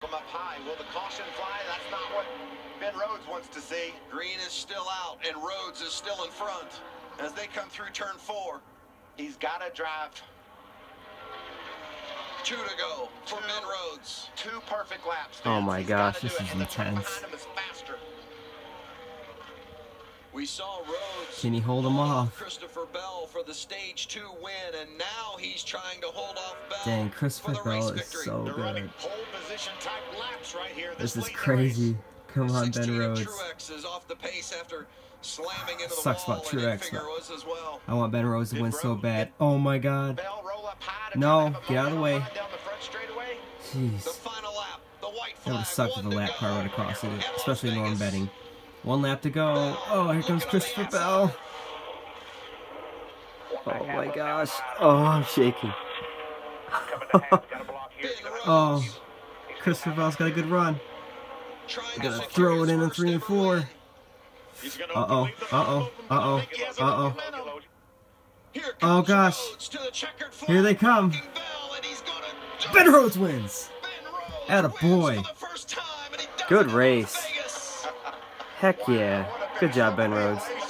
From up high, will the caution fly? That's not what Ben Rhodes wants to see. Green is still out, and Rhodes is still in front as they come through turn 4. He's got to drive. 2 to go for Ben Rhodes. 2 perfect laps. Oh my gosh, this is intense. We saw Rhodes. Can he hold him off? Christopher Bell for the stage 2 win, and now he's trying to hold off Bell. Dang, Christopher Bell is so good. This is crazy. Come on, Ben Rhodes. Truex is off the pace after slamming into the Sucks wall, about Truex. as well. I want Ben Rhodes to win so bad. Oh my god. No, get out of the way. Jeez. The final lap, the white That would have flag, sucked if the 1 to lap car go. would have crossed it, At Las especially in Vegas. betting. 1 lap to go. Oh, here comes Christopher Bell. Oh my gosh. Oh, I'm shaking. Oh, Christopher Bell's got a good run. Trying Gonna to throw secure it in his in first 3 and ever 4. win. Uh-oh, uh-oh, uh-oh, uh-oh. Here Oh comes gosh. Rhodes to the checkered flag, Here they come. rocking Bell, and he's gonna do Ben it. Rhodes wins. Ben Rhodes Attaboy. wins for the first time, and he does Good it in race. Las Vegas. Heck yeah. Good job, Ben Rhodes.